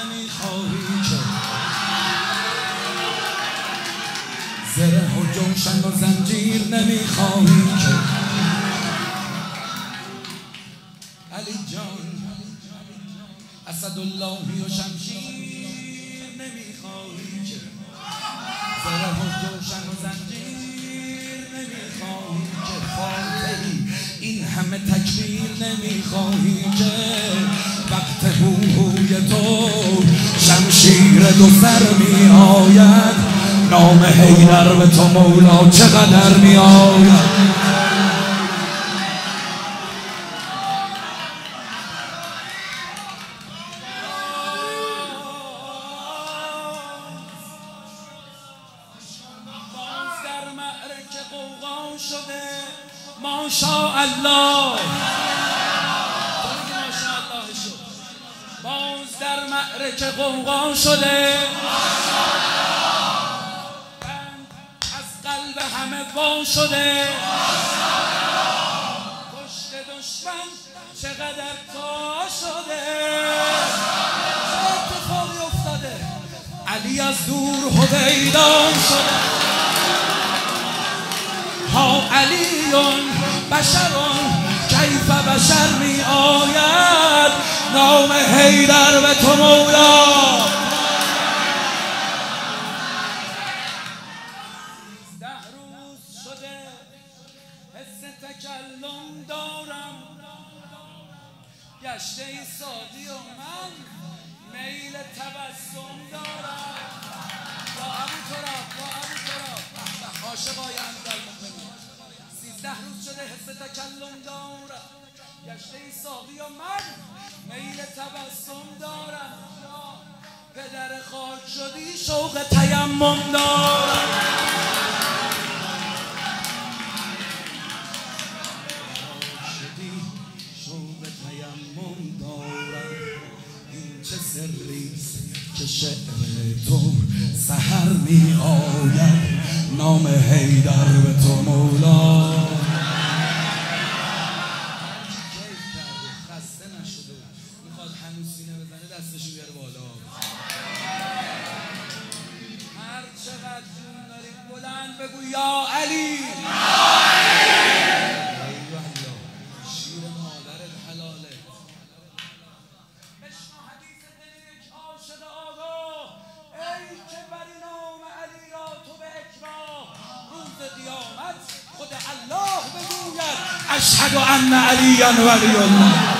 نمیخواهی که زره و جوشن و زنجیر نمیخواهی که علی جان اسداللهی و شمشیر نمیخواهی که زره و جوشن و زنجیر نمیخواهی که فاتحی این همه تکبیر نمیخواهی که وقت هوهوی تو شمشیر دو سر می آید نام حیدر به تو مولا چقدر می آید ماشاءالله باز در معرکه قوقا شده از قلب همه وا شده پشت دشمن چقدر تا شده چه اتفاقی افتاده علی از دور هویدا شده ها علیون بشرون کیف بشر می آید نام حیدر به تو مولا 10 روز شده حس تکلم دارم گشته ای سادی و من میل تبسم دارم با ابو تراب عاشقای امیرالمؤمنین 13 روز شده حس تکلم دارم گشته ای ساقی و من میل تبسم دارم پدر خاک شدی شوق تیمم دارم شوق تیمم دارم این چه سریست که شعر تو سحر می آید نام حیدر به تو مولا خسته نشده میخواد هنوز سینه بزنه دستشو بیاره بالا هر چقدر جون داریم بلند بگو یا علی شیر مادر حلاله بشنو حدیث دل یک عاشق آگاه ای که بری نام علی را تو به اکراه روز قیامت خود الله بگوید اشهد ان علی ولی الله